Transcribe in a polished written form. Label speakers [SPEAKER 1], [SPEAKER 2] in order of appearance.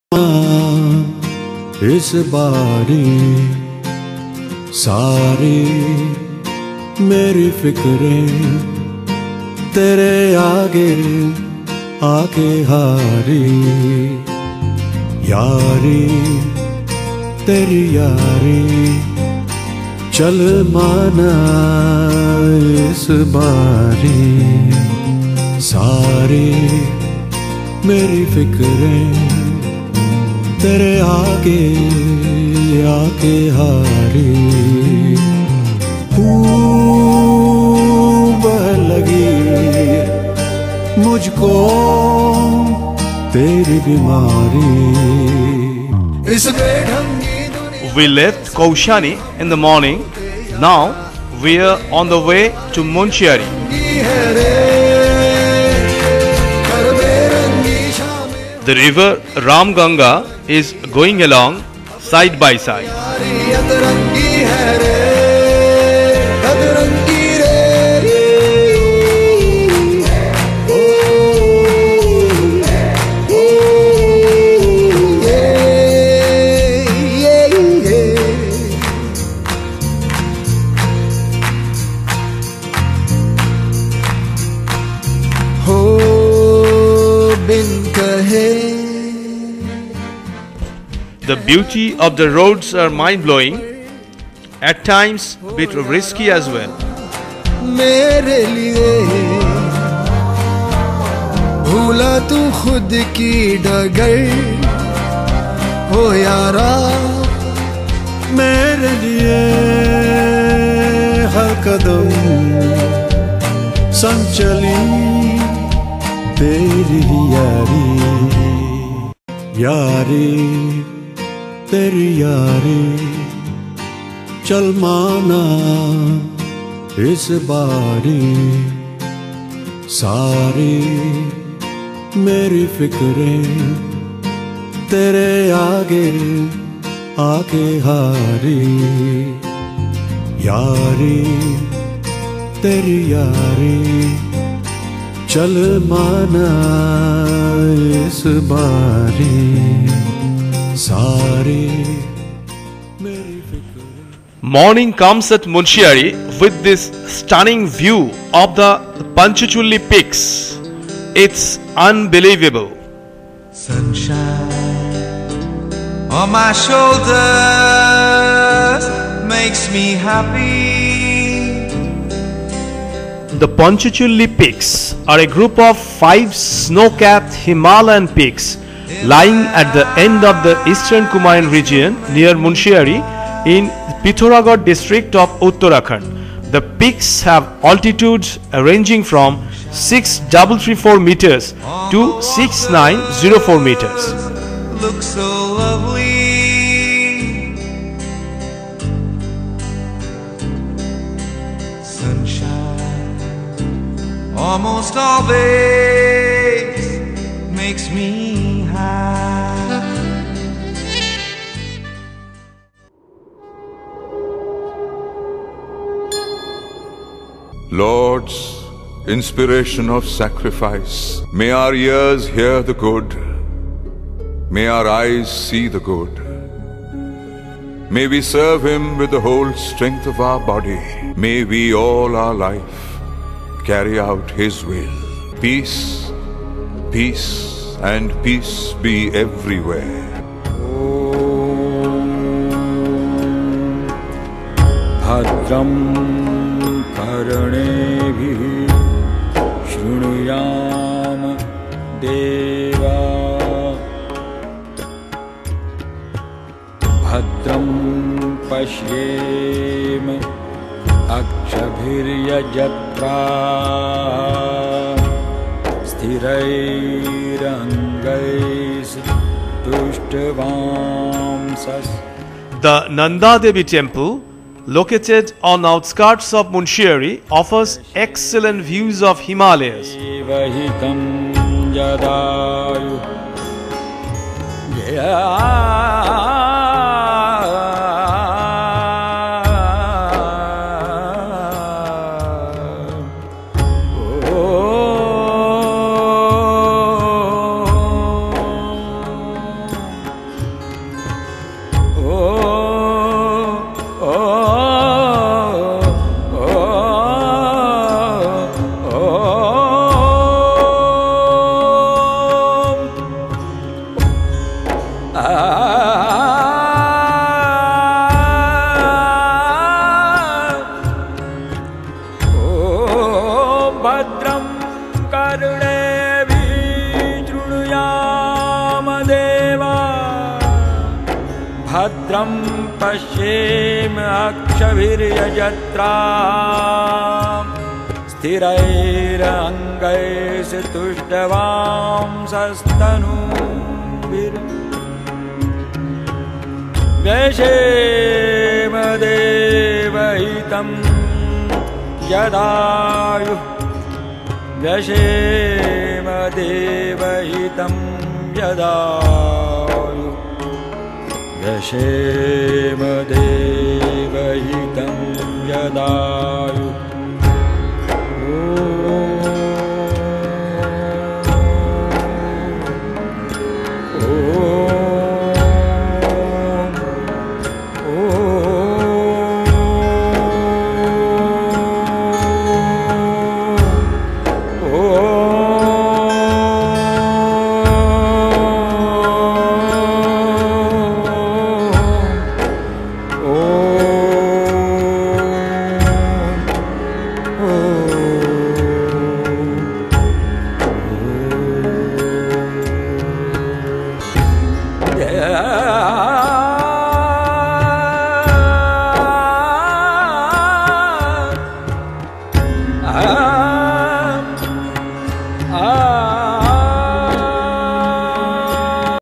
[SPEAKER 1] इस बारी सारी मेरी फिक्रें तेरे आगे आके हारी। यारी तेरी यारी चल माना इस बारी। सारी मेरी फिक्रें तेरे आगे आके हारी। बह लगी मुझको तेरी बीमारी। इस बेढंगी
[SPEAKER 2] We left Kaushani in the morning. Now we are on the way to Munchiari. The river Ramganga is going along side by side. The beauty of the roads are mind-blowing, at times a bit risky as well.
[SPEAKER 1] मेरे लिए भूला तू खुद की डगर हो यारा। मेरे लिए हर कदम संग चली तेरी यारी। यारी तेरी यारी चल माना इस बारी। सारी मेरी फिक्रें तेरे आगे आके हारी। यारी तेरी यारी चल माना इस बारी। सारी मेरी
[SPEAKER 2] Morning comes at Munchiari with this stunning view of the Panchachulli peaks. It's unbelievable.
[SPEAKER 3] Sunshine on my shoulders makes me happy.
[SPEAKER 2] The Panchachulli peaks are a group of 5 snow-capped Himalayan peaks lying at the end of the eastern Kumaon region near Munchiari in Pithoragarh district of Uttarakhand. The peaks have altitudes ranging from 6,334 meters to 6,904 meters.
[SPEAKER 3] Look so lovely. Sunshine almost always makes me high.
[SPEAKER 4] Lord's inspiration of sacrifice, may our ears hear the good, may our eyes see the good. May we serve Him with the whole strength of our body. May we all our life carry out His will. Peace, peace, and peace be everywhere.
[SPEAKER 5] Bhadram karneभिः शृणुयाम देवा भद्रं पश्येम अक्षभिर्यजत्राः स्थिरैरङ्गैस्तुष्टवांसः।
[SPEAKER 2] The Nanda Devi temple, located on outskirts of Munchiari, offers excellent views of Himalayas.
[SPEAKER 5] भद्रं कर्णेभिः देवा भद्रं पश्येम अक्षभिर्यजत्राः स्थिरैरङ्गैस्तुष्टवांसस्तनूभिर्व्यशेम देवहितं यदायुः व्यशेम देवहितं यदायुः व्यशेम देवहितं यदायुः